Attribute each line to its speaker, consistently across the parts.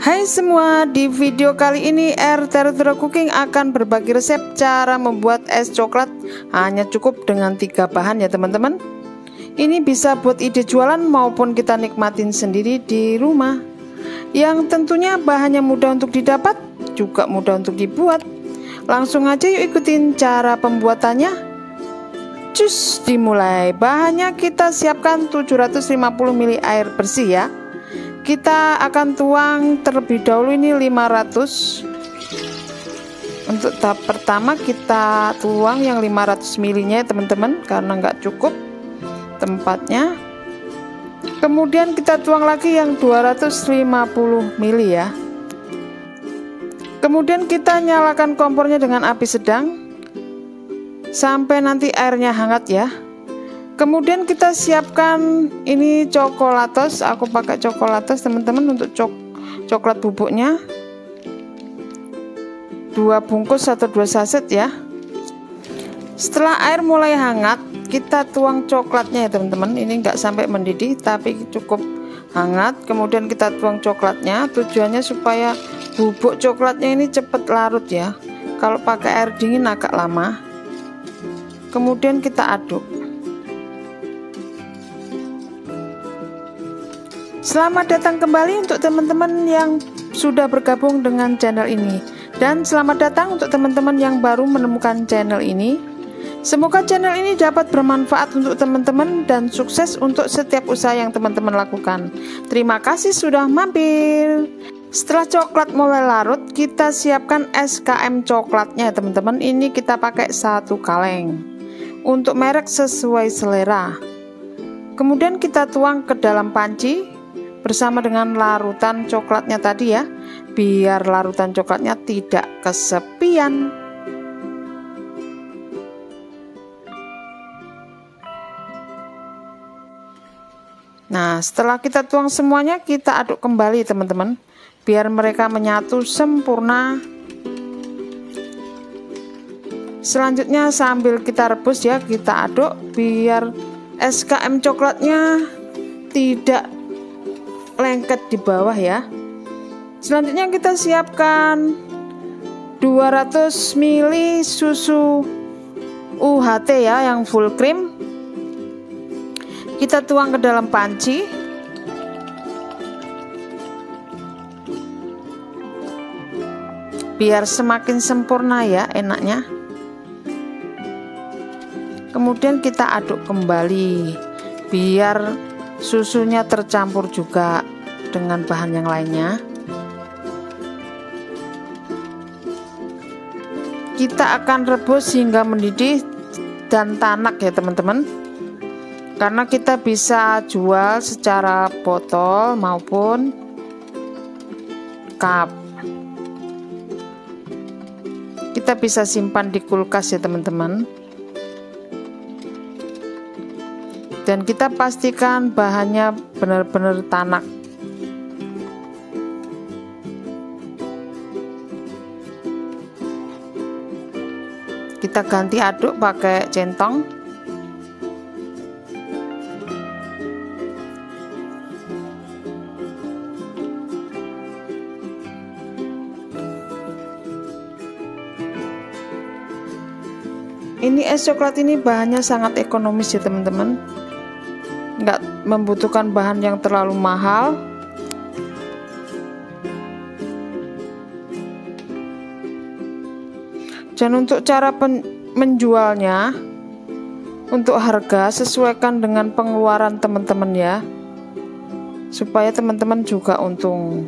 Speaker 1: Hai semua, di video kali ini Terutera Cooking akan berbagi resep cara membuat es coklat hanya cukup dengan 3 bahan ya teman-teman. Ini bisa buat ide jualan maupun kita nikmatin sendiri di rumah. Yang tentunya bahannya mudah untuk didapat, juga mudah untuk dibuat. Langsung aja yuk ikutin cara pembuatannya. Cus, dimulai. Bahannya kita siapkan 750 ml air bersih ya. Kita akan tuang terlebih dahulu ini 500. Untuk tahap pertama kita tuang yang 500 ml nya teman-teman, karena nggak cukup tempatnya. Kemudian kita tuang lagi yang 250 ml ya. Kemudian kita nyalakan kompornya dengan api sedang sampai nanti airnya hangat ya. Kemudian kita siapkan ini coklatos, aku pakai coklatos teman-teman untuk coklat bubuknya 2 bungkus atau 2 saset ya. Setelah air mulai hangat, kita tuang coklatnya ya teman-teman. Ini enggak sampai mendidih tapi cukup hangat. Kemudian kita tuang coklatnya, tujuannya supaya bubuk coklatnya ini cepat larut ya. Kalau pakai air dingin agak lama. Kemudian kita aduk. Selamat datang kembali untuk teman-teman yang sudah bergabung dengan channel ini, dan selamat datang untuk teman-teman yang baru menemukan channel ini. Semoga channel ini dapat bermanfaat untuk teman-teman dan sukses untuk setiap usaha yang teman-teman lakukan. Terima kasih sudah mampir. Setelah coklat mulai larut, kita siapkan SKM coklatnya teman-teman. Ini kita pakai 1 kaleng untuk merek sesuai selera. Kemudian kita tuang ke dalam panci bersama dengan larutan coklatnya tadi ya, biar larutan coklatnya tidak kesepian. Nah, setelah kita tuang semuanya, kita aduk kembali teman-teman, biar mereka menyatu sempurna. Selanjutnya sambil kita rebus ya, kita aduk biar SKM coklatnya tidak lengket di bawah ya. Selanjutnya kita siapkan 200 ml susu UHT ya, yang full cream. Kita tuang ke dalam panci. Biar semakin sempurna ya enaknya. Kemudian kita aduk kembali biar susunya tercampur juga dengan bahan yang lainnya. Kita akan rebus hingga mendidih dan tanak ya teman-teman, karena kita bisa jual secara botol maupun cup. Kita bisa simpan di kulkas ya teman-teman. Dan kita pastikan bahannya benar-benar tanak. Kita ganti aduk pakai centong. Ini es coklat ini bahannya sangat ekonomis ya teman-teman. Nggak membutuhkan bahan yang terlalu mahal. Dan untuk cara menjualnya, untuk harga sesuaikan dengan pengeluaran teman-teman ya, supaya teman-teman juga untung.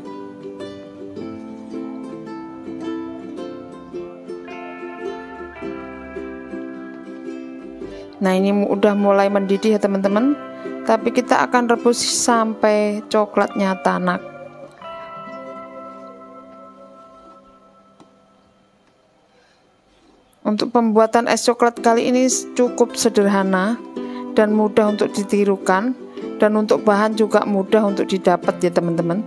Speaker 1: Nah, ini udah mulai mendidih ya teman-teman, tapi kita akan rebus sampai coklatnya tanak. Untuk pembuatan es coklat kali ini cukup sederhana dan mudah untuk ditirukan, dan untuk bahan juga mudah untuk didapat ya teman-teman.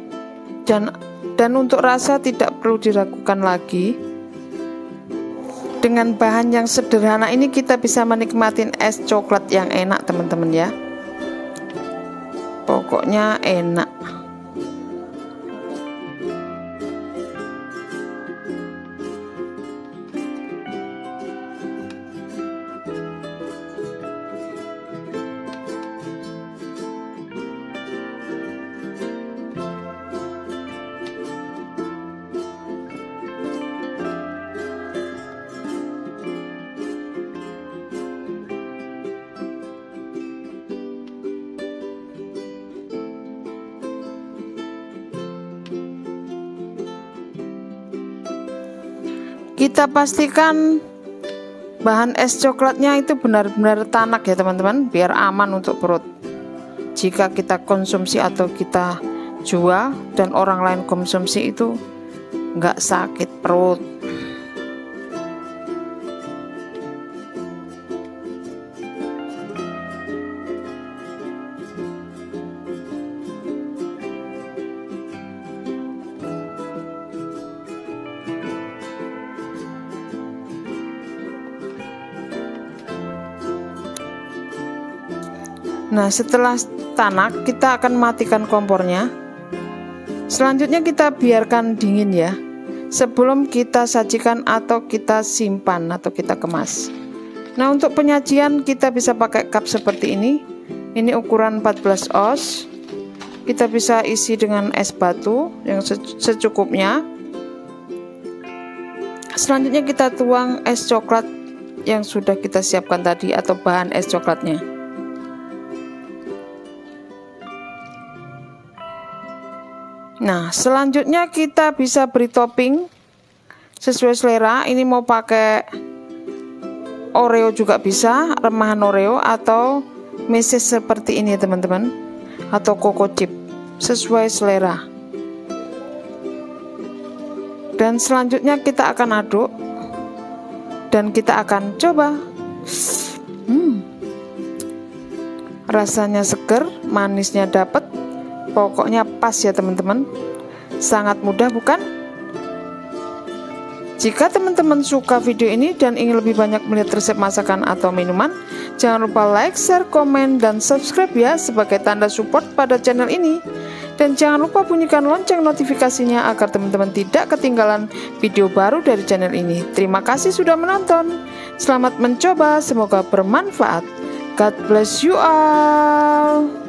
Speaker 1: Dan untuk rasa tidak perlu diragukan lagi. Dengan bahan yang sederhana ini kita bisa menikmati es coklat yang enak teman-teman ya. Pokoknya enak. Kita pastikan bahan es coklatnya itu benar-benar tanak ya teman-teman, biar aman untuk perut. Jika kita konsumsi atau kita jual dan orang lain konsumsi itu nggak sakit perut. Nah, setelah tanak kita akan matikan kompornya. Selanjutnya kita biarkan dingin ya, sebelum kita sajikan atau kita simpan atau kita kemas. Nah, untuk penyajian kita bisa pakai cup seperti ini. Ini ukuran 14 oz. Kita bisa isi dengan es batu yang secukupnya. Selanjutnya kita tuang es coklat yang sudah kita siapkan tadi atau bahan es coklatnya. Nah, selanjutnya kita bisa beri topping sesuai selera. Ini mau pakai Oreo juga bisa, remahan Oreo atau meses seperti ini teman-teman, atau Coco Chip, sesuai selera. Dan selanjutnya kita akan aduk dan kita akan coba. Rasanya seger, manisnya dapat. Pokoknya pas ya teman-teman. Sangat mudah bukan? Jika teman-teman suka video ini dan ingin lebih banyak melihat resep masakan atau minuman, jangan lupa like, share, komen, dan subscribe ya sebagai tanda support pada channel ini. Dan jangan lupa bunyikan lonceng notifikasinya agar teman-teman tidak ketinggalan video baru dari channel ini. Terima kasih sudah menonton. Selamat mencoba, semoga bermanfaat. God bless you all.